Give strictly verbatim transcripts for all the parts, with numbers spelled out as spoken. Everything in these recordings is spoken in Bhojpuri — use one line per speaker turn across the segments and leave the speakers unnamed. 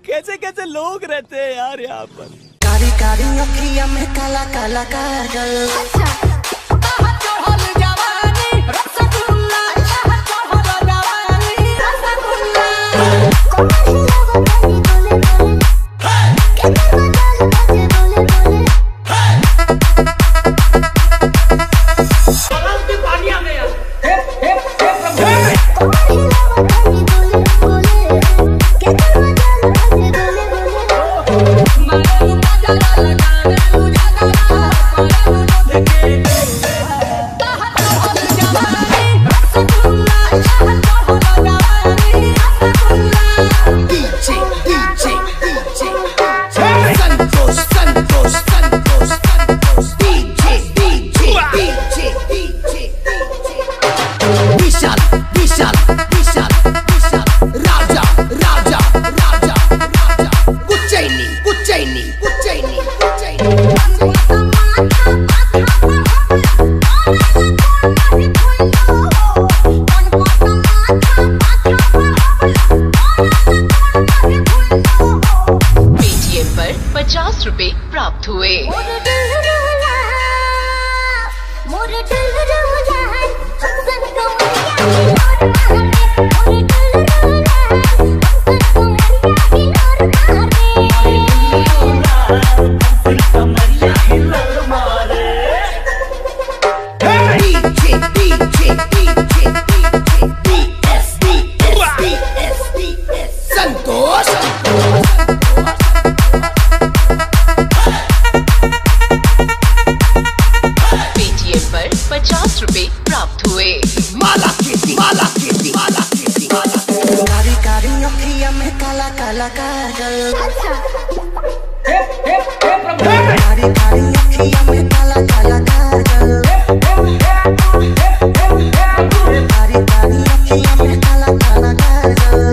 कैसे कैसे लोग रहते हैं यार यहाँ पर।
कारी कारी अखियां में काला काला काजल,
पेटीएम पर पचास रुपए प्राप्त हुए। पेटीएम पर पचास रुपए प्राप्त हुए।
माला खेती माला खेती माला खेती माला, कारी कारी अखियां में काला काला काजल, कारी कारी अखियां में काला काला काजल, कारी कारी अखियां में काला काला काजल।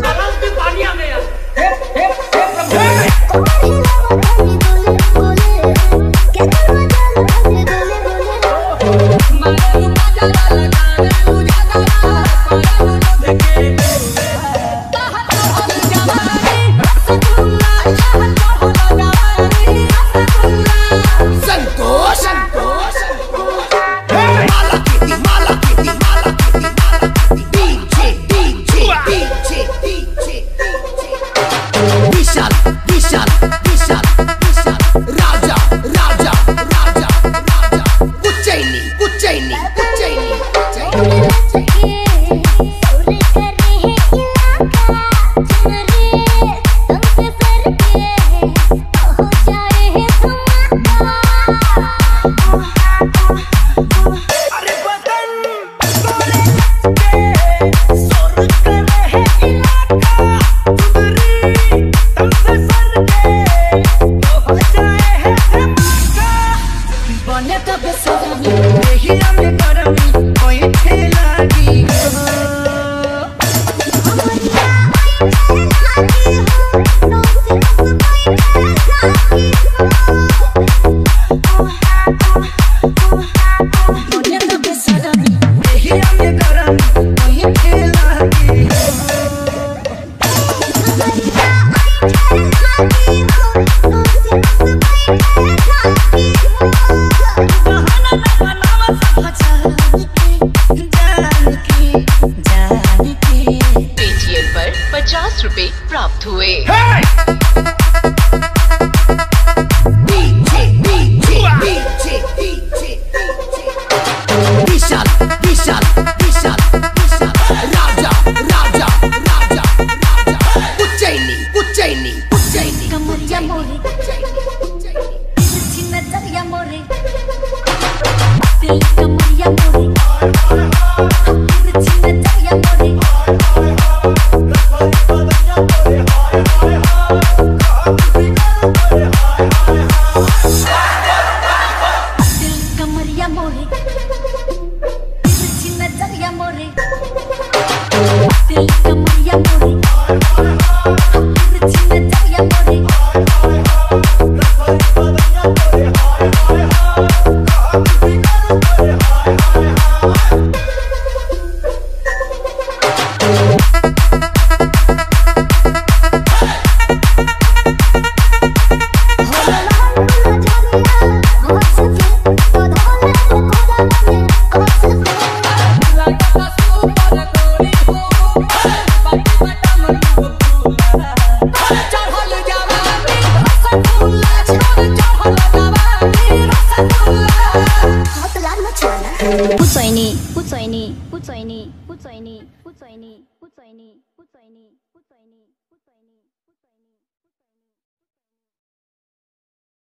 Yeah.
पुचैनी पुचैनी पुचैनी पुचैनी पुचैनी पुचैनी पुचैनी